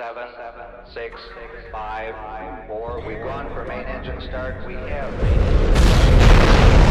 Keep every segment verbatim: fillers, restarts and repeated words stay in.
seven, six, five, four. We've gone for main engine start. We have main engine.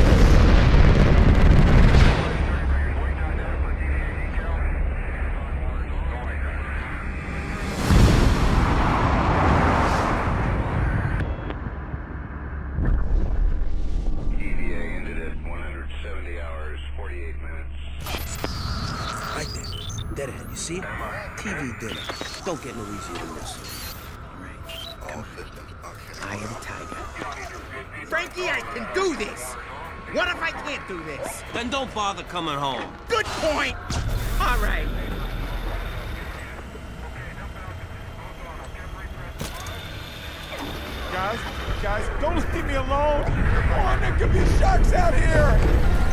E V A ended at one hundred seventy hours, forty-eight minutes. Right there. Dead ahead, you see it? T V dinner. Don't get no easier than this. All systems functioning. Eye of the tiger. Frankie, I can do this! What if I can't do this? Then don't bother coming home. Good point! All right. Guys, guys, don't leave me alone! Come on, there could be sharks out here!